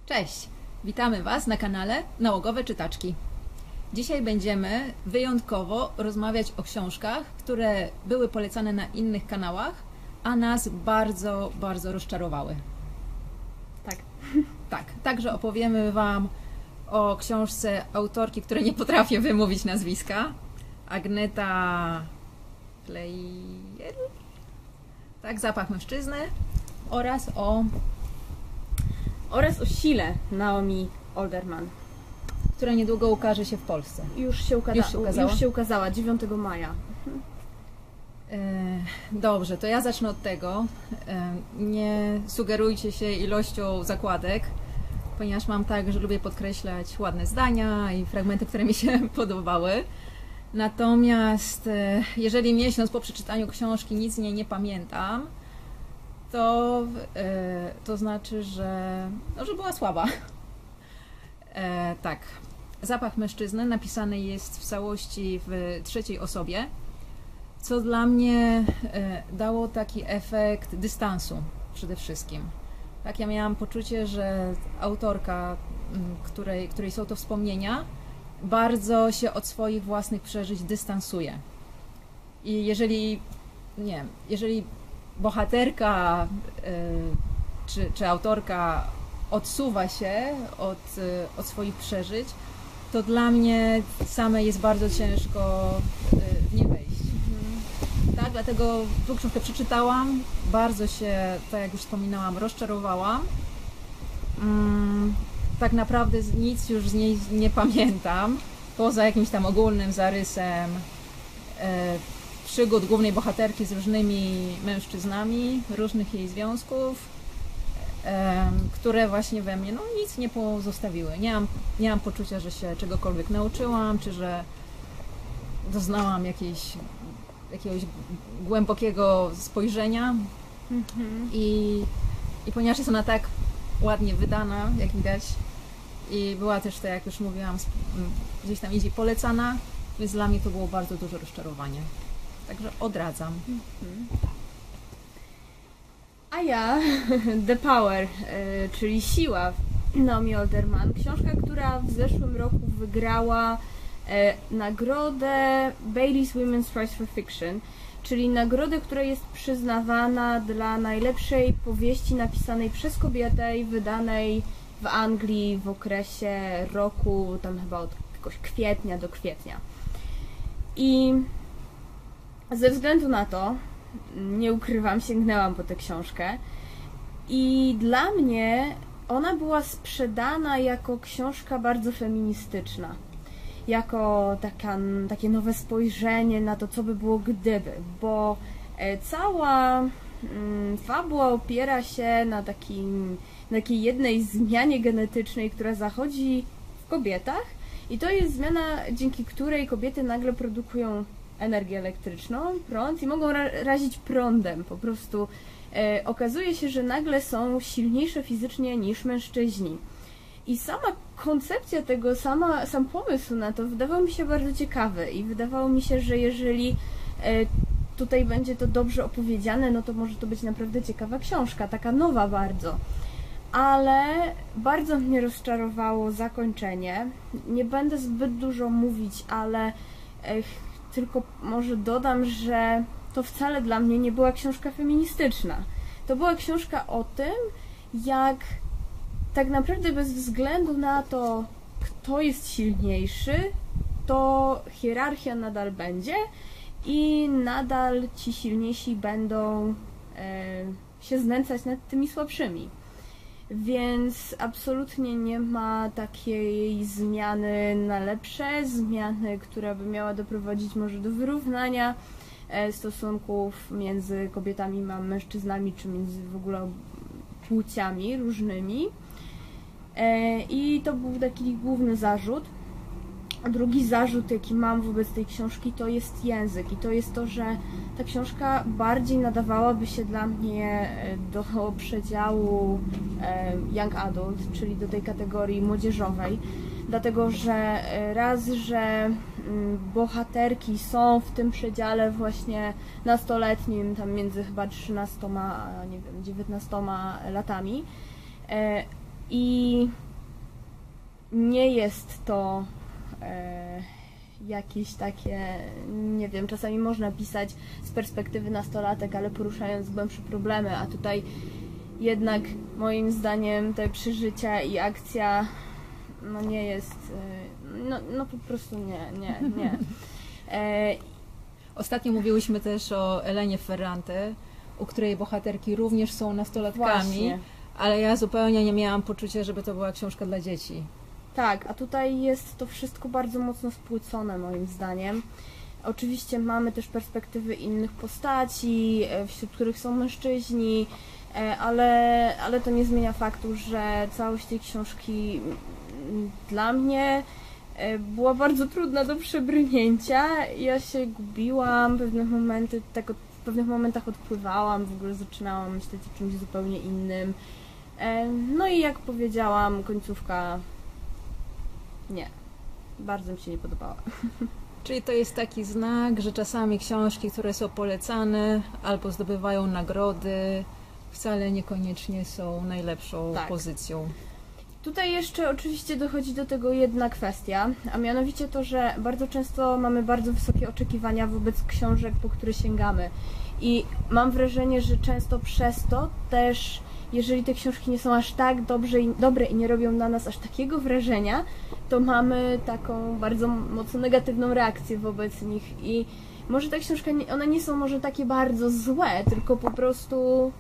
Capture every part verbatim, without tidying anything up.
Cześć! Witamy Was na kanale Nałogowe Czytaczki. Dzisiaj będziemy wyjątkowo rozmawiać o książkach, które były polecane na innych kanałach, a nas bardzo, bardzo rozczarowały. Tak. Tak, także opowiemy Wam o książce autorki, której nie potrafię wymówić nazwiska. Agneta Kleijel? Tak, Zapach mężczyzny. Oraz o... Oraz o sile Naomi Alderman. która niedługo ukaże się w Polsce. Już się, ukada- już się ukazała? Już się ukazała, dziewiątego maja. Dobrze, to ja zacznę od tego. Nie sugerujcie się ilością zakładek, ponieważ mam tak, że lubię podkreślać ładne zdania i fragmenty, które mi się podobały. Natomiast jeżeli miesiąc po przeczytaniu książki nic z niej nie pamiętam, to, to znaczy, że, no, że była słaba. E, tak. Zapach mężczyzny napisany jest w całości w trzeciej osobie, co dla mnie e, dało taki efekt dystansu przede wszystkim. Tak, ja miałam poczucie, że autorka, której, której są to wspomnienia, bardzo się od swoich własnych przeżyć dystansuje. I jeżeli, nie wiem, jeżeli bohaterka y, czy, czy autorka odsuwa się od, od swoich przeżyć, to dla mnie same jest bardzo ciężko w nie wejść. Mhm. Tak, dlatego tą książkę przeczytałam, bardzo się, tak jak już wspominałam, rozczarowałam. Mm, tak naprawdę nic już z niej nie pamiętam, poza jakimś tam ogólnym zarysem e, przygód głównej bohaterki z różnymi mężczyznami, różnych jej związków, e, które właśnie we mnie no, nic nie pozostawiły. Nie mam, nie mam poczucia, że się czegokolwiek nauczyłam, czy że doznałam jakiejś, jakiegoś głębokiego spojrzenia. Mhm. I, I ponieważ jest ona tak ładnie wydana, jak widać, i była też, tak jak już mówiłam, gdzieś tam indziej polecana, więc dla mnie to było bardzo duże rozczarowanie. Także odradzam. Mhm. A ja, The Power, czyli Siła Naomi Alderman, książka, która w zeszłym roku wygrała nagrodę Bailey's Women's Prize for Fiction, czyli nagrodę, która jest przyznawana dla najlepszej powieści napisanej przez kobietę i wydanej w Anglii w okresie roku, tam chyba od jakiegoś kwietnia do kwietnia. I ze względu na to, nie ukrywam, sięgnęłam po tę książkę i dla mnie ona była sprzedana jako książka bardzo feministyczna. Jako taka, takie nowe spojrzenie na to, co by było gdyby, bo cała mm, fabuła opiera się na, takim, na takiej jednej zmianie genetycznej, która zachodzi w kobietach i to jest zmiana, dzięki której kobiety nagle produkują energię elektryczną, prąd i mogą ra razić prądem. Po prostu e, okazuje się, że nagle są silniejsze fizycznie niż mężczyźni. I sama koncepcja tego, sama, sam pomysł na to wydawał mi się bardzo ciekawy i wydawało mi się, że jeżeli e, tutaj będzie to dobrze opowiedziane, no to może to być naprawdę ciekawa książka, taka nowa bardzo. Ale bardzo mnie rozczarowało zakończenie. Nie będę zbyt dużo mówić, ale e, tylko może dodam, że to wcale dla mnie nie była książka feministyczna. To była książka o tym, jak tak naprawdę bez względu na to, kto jest silniejszy, to hierarchia nadal będzie i nadal ci silniejsi będą e, się znęcać nad tymi słabszymi. Więc absolutnie nie ma takiej zmiany na lepsze, zmiany, która by miała doprowadzić może do wyrównania stosunków między kobietami a mężczyznami, czy między w ogóle płciami różnymi. I to był taki główny zarzut. A drugi zarzut, jaki mam wobec tej książki, to jest język. I to jest to, że ta książka bardziej nadawałaby się dla mnie do przedziału young adult, czyli do tej kategorii młodzieżowej. Dlatego, że raz, że bohaterki są w tym przedziale właśnie nastoletnim, tam między chyba trzynastoma a nie wiem, dziewiętnastoma latami, i nie jest to e, jakieś takie, nie wiem, czasami można pisać z perspektywy nastolatek, ale poruszając głębsze problemy, a tutaj jednak moim zdaniem te przeżycia i akcja no nie jest, no, no po prostu nie, nie, nie. E, Ostatnio mówiłyśmy też o Elenie Ferrante, u której bohaterki również są nastolatkami, Właśnie. ale ja zupełnie nie miałam poczucia, żeby to była książka dla dzieci. Tak, a tutaj jest to wszystko bardzo mocno spłycone moim zdaniem. Oczywiście mamy też perspektywy innych postaci, wśród których są mężczyźni, ale, ale to nie zmienia faktu, że całość tej książki dla mnie była bardzo trudna do przebrnięcia. Ja się gubiłam, pewne momenty, tak od, w pewnych momentach odpływałam, w ogóle zaczynałam myśleć o czymś zupełnie innym. No i jak powiedziałam, końcówka nie, bardzo mi się nie podobała. Czyli to jest taki znak, że czasami książki, które są polecane albo zdobywają nagrody, wcale niekoniecznie są najlepszą Tak. pozycją. Tutaj jeszcze oczywiście dochodzi do tego jedna kwestia, a mianowicie to, że bardzo często mamy bardzo wysokie oczekiwania wobec książek, po które sięgamy. I mam wrażenie, że często przez to też, jeżeli te książki nie są aż tak dobrze i, dobre i nie robią na nas aż takiego wrażenia, to mamy taką bardzo mocno negatywną reakcję wobec nich. I może te książki, one nie są może takie bardzo złe, tylko po prostu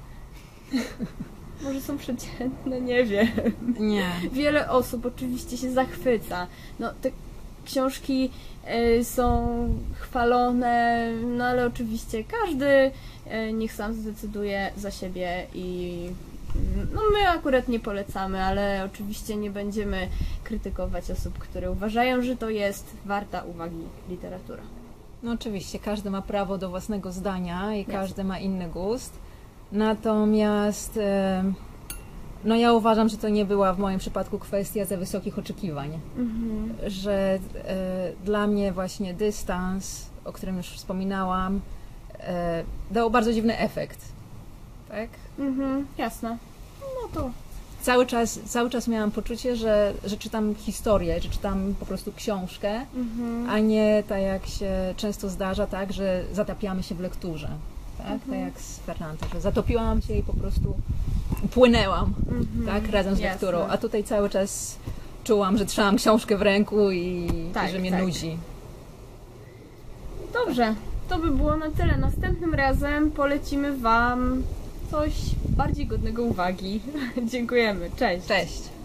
może są przeciętne, nie wiem. Nie. Wiele osób oczywiście się zachwyca. No, te książki y, są chwalone, no ale oczywiście każdy y, niech sam zdecyduje za siebie i no my akurat nie polecamy, ale oczywiście nie będziemy krytykować osób, które uważają, że to jest warta uwagi literatura. No oczywiście, każdy ma prawo do własnego zdania i Jasne. każdy ma inny gust. Natomiast e, no ja uważam, że to nie była w moim przypadku kwestia za wysokich oczekiwań. Mhm. Że e, dla mnie właśnie dystans, o którym już wspominałam, e, dał bardzo dziwny efekt. Tak? Mhm, jasne. No to Cały czas, cały czas miałam poczucie, że, że czytam historię, że czytam po prostu książkę, mhm. a nie tak jak się często zdarza, tak, że zatapiamy się w lekturze. Tak, Mhm. tak jak z Ferrante, że zatopiłam się i po prostu płynęłam, Mhm. tak, razem z Jasne. lekturą, a tutaj cały czas czułam, że trzymam książkę w ręku i, Tak, i że mnie tak. nudzi. Dobrze, to by było na tyle. Następnym razem polecimy Wam coś bardziej godnego uwagi. Dziękujemy. Cześć. Cześć!